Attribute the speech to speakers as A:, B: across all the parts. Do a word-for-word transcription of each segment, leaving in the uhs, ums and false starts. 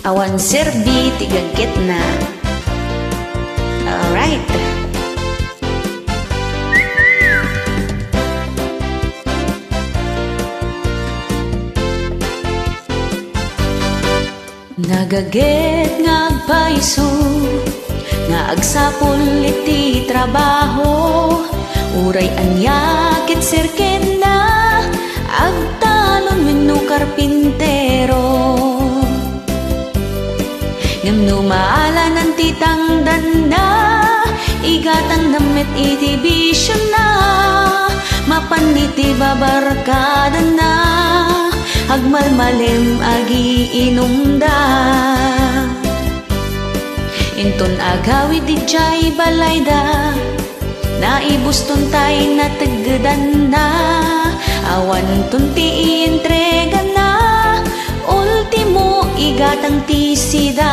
A: awan serbi tigagit na. Alright. Nagaget nga agpaiso, nga agsapol iti trabaho, uray anyakit sirken na, agtalon wenno karpintero. Ngem no maalanan ti tangdan na, igatang namet iti bisyo na, mapan iti babarkada na, agmalmalem agi inumda. Inton agawi di jay balayda, naibuston tay na tegedan na, awan tunti iintrega na, ultimo igatang tisida.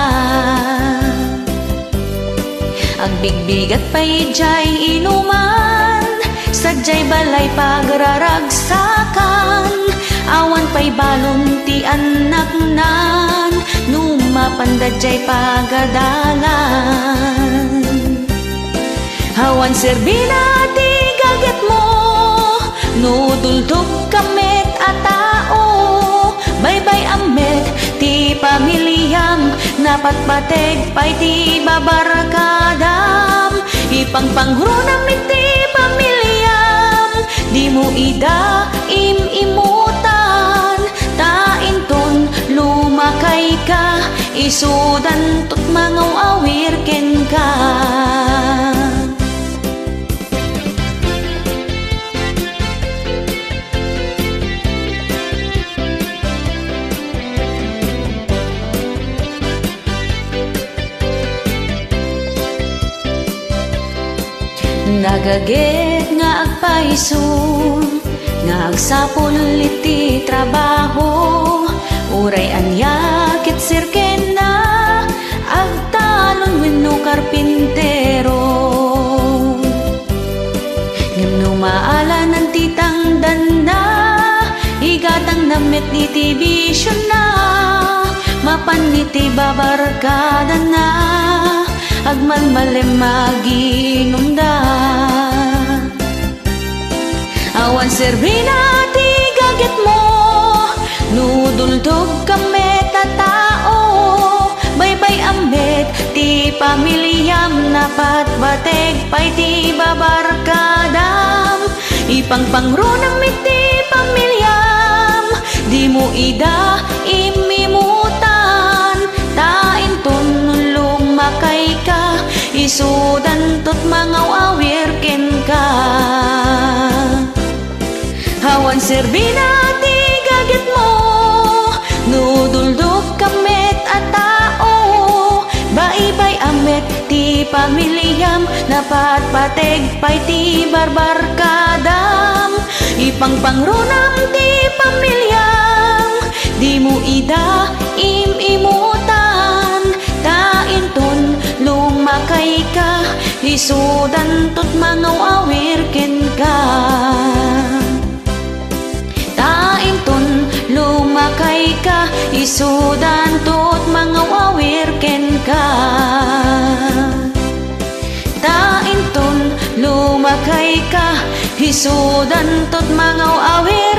A: Agbigbigat pa'y jay inuman, sadyay balay pagraragsakan, awan pa'y balon ti anak nan, numapandadjay pagadalan. Awan serbina ti gaget mo, nudultog kamet a tao, baybay amet ti pamilyam, napatbateg pa'y ti babarakadam, ipangpangrunam iti pamilyam, di mo ida im-imutan, tainton lumakay ka, isudan tot mangaw awir ken ka. Nagaget nga agpaiso, nga agsapol iti trabaho, uray anyakit sirken na, agtalon wenno karpintero. Ngem no maalanan ti tangdan na, igatang namet iti bisyo na, mapan iti babarkada na, agmalmalem maginumda. Awan serbina ti gaget mo, nudultog kamet a tao, baybay amet ti pamilyam, napatbateg pa'y ti babarkadam, ipangpangrunam iti pamilyam, di mo ida imimutan, tainton lumakay ka, isudan tot mangaw awir ken ka. Awan serbina ti gaget mo, nuduldog kamet a tao, baybay amet ti pamilyam, napatbateg pa'y ti barbarkadam, ipangpangrunam ti pamilyam, di mo ida im-imutan, tainton lumakay ka, isudan tot mangaw awir ken ka. Tainton lumakay ka, isudan tot mangaw awir ken ka. Tainton lumakay ka, isudan tot mangaw awir